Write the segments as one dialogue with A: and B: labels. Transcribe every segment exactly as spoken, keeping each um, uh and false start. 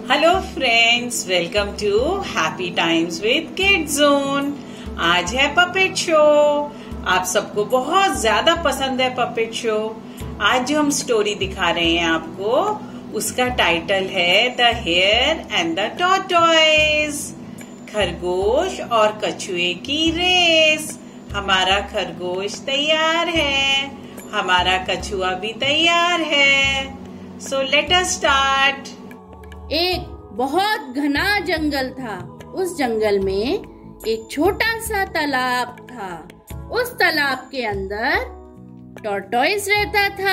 A: Hello friends, welcome to happy times with kid zone. आज है puppet show. आप सबको बहुत ज्यादा पसंद है पपेट शो। आज जो हम स्टोरी दिखा रहे हैं आपको, उसका टाइटल है the hare and the tortoise. खरगोश और कछुए की रेस। हमारा खरगोश तैयार है, हमारा कछुआ भी तैयार है। So let us start.
B: एक बहुत घना जंगल था। उस जंगल में एक छोटा सा तालाब था। उस तालाब के अंदर टॉर्टॉइस रहता था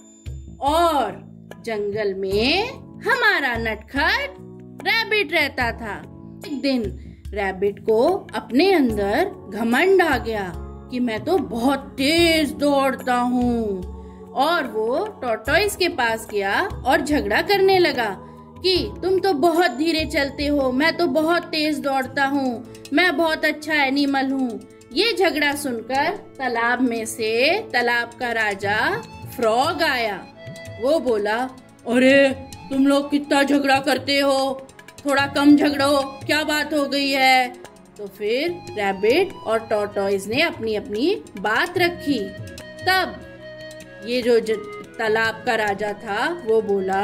B: और जंगल में हमारा नटखट रैबिट रहता था। एक दिन रैबिट को अपने अंदर घमंड आ गया कि मैं तो बहुत तेज दौड़ता हूँ, और वो टॉर्टॉइस के पास गया और झगड़ा करने लगा कि तुम तो बहुत धीरे चलते हो, मैं तो बहुत तेज दौड़ता हूँ, मैं बहुत अच्छा एनिमल हूँ। ये झगड़ा सुनकर तालाब में से तालाब का राजा फ्रॉग आया। वो बोला, अरे तुम लोग कितना झगड़ा करते हो, थोड़ा कम झगड़ो, क्या बात हो गई है। तो फिर रैबिट और टॉर्टॉइस ने अपनी अपनी बात रखी। तब ये जो तालाब का राजा था वो बोला,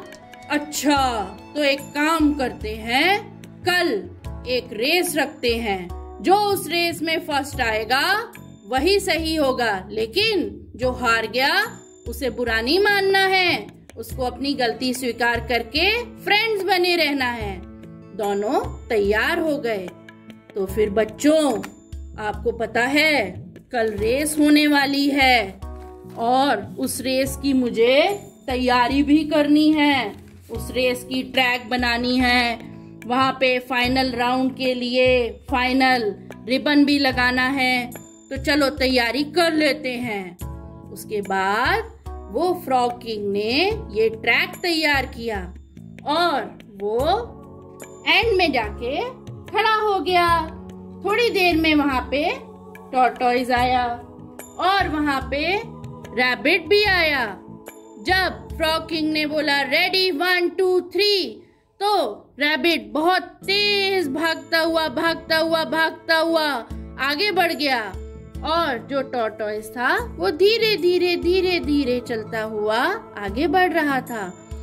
B: अच्छा तो एक काम करते हैं, कल एक रेस रखते हैं, जो उस रेस में फर्स्ट आएगा वही सही होगा, लेकिन जो हार गया उसे बुरा नहीं मानना है, उसको अपनी गलती स्वीकार करके फ्रेंड्स बने रहना है। दोनों तैयार हो गए। तो फिर बच्चों, आपको पता है कल रेस होने वाली है और उस रेस की मुझे तैयारी भी करनी है। उस रेस की ट्रैक बनानी है, वहाँ पे फाइनल राउंड के लिए फाइनल रिबन भी लगाना है। तो चलो तैयारी कर लेते हैं। उसके बाद वो फ्रॉग किंग ने ये ट्रैक तैयार किया और वो एंड में जाके खड़ा हो गया। थोड़ी देर में वहाँ पे टॉर्टॉइस आया और वहाँ पे रैबिट भी आया। जब फ्रॉग किंग ने बोला रेडी वन टू थ्री, तो रैबिट बहुत तेज भागता हुआ भागता हुआ भागता हुआ आगे बढ़ गया, और जो टॉर्टॉइस था वो धीरे धीरे धीरे धीरे चलता हुआ आगे बढ़ रहा था।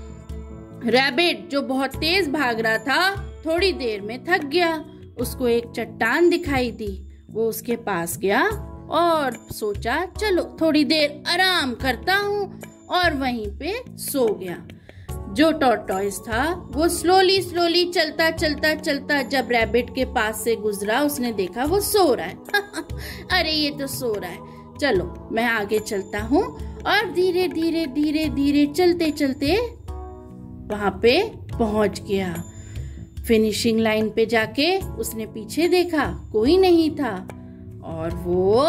B: रैबिट जो बहुत तेज भाग रहा था, थोड़ी देर में थक गया। उसको एक चट्टान दिखाई दी। वो उसके पास गया और सोचा चलो थोड़ी देर आराम करता हूँ, और वहीं पे सो गया। जो टॉर्टॉइस था वो स्लोली स्लोली चलता चलता चलता जब रैबिट के पास से गुजरा, उसने देखा वो सो रहा है। अरे ये तो सो रहा है, चलो मैं आगे चलता हूँ। और धीरे धीरे धीरे धीरे चलते चलते वहां पे पहुंच गया। फिनिशिंग लाइन पे जाके उसने पीछे देखा, कोई नहीं था, और वो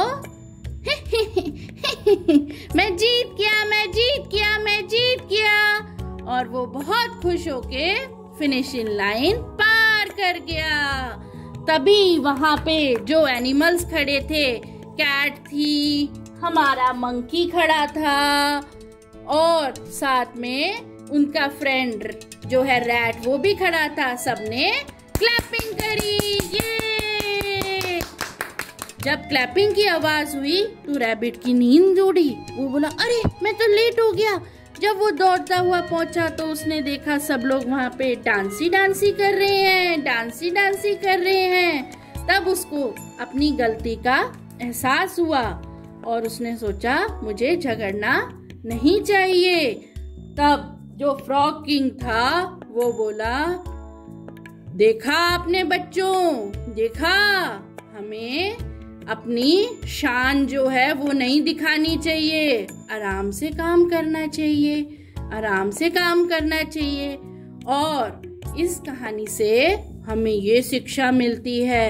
B: मैं जीत गया, मैं जीत गया, मैं जीत गया। और वो बहुत खुश होके फिनिशिंग लाइन पार कर गया। तभी वहां पे जो एनिमल्स खड़े थे, कैट थी, हमारा मंकी खड़ा था, और साथ में उनका फ्रेंड जो है रैट वो भी खड़ा था। सबने क्लैपिंग करी। ये जब क्लैपिंग की आवाज हुई तो रैबिट की नींद उड़ी। वो बोला, अरे मैं तो लेट हो गया। जब वो दौड़ता हुआ पहुंचा तो उसने देखा सब लोग वहाँ पे डांसी डांसी कर रहे हैं, डांसी डांसी कर रहे हैं। तब उसको अपनी गलती का एहसास हुआ और उसने सोचा मुझे झगड़ना नहीं चाहिए। तब जो फ्रॉग किंग था वो बोला, देखा आपने बच्चों, देखा, हमें अपनी शान जो है वो नहीं दिखानी चाहिए, आराम से काम करना चाहिए, आराम से काम करना चाहिए। और इस कहानी से हमें ये शिक्षा मिलती है,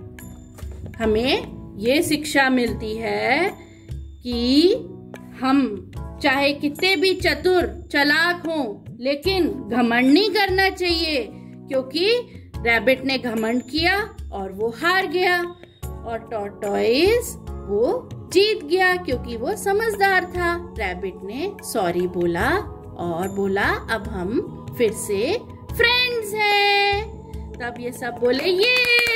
B: हमें ये शिक्षा मिलती है कि हम चाहे कितने भी चतुर चालाक हों, लेकिन घमंड नहीं करना चाहिए, क्योंकि रैबिट ने घमंड किया और वो हार गया, और टॉर्टॉइस वो जीत गया क्योंकि वो समझदार था। रैबिट ने सॉरी बोला और बोला अब हम फिर से फ्रेंड्स टॉर्टोइज है। तब ये सब बोले ये।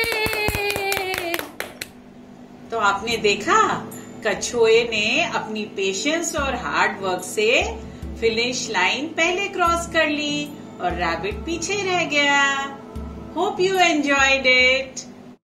A: तो आपने देखा कछुए ने अपनी पेशेंस और हार्ड वर्क से फिनिश लाइन पहले क्रॉस कर ली और रैबिट पीछे रह गया। Hope you enjoyed it.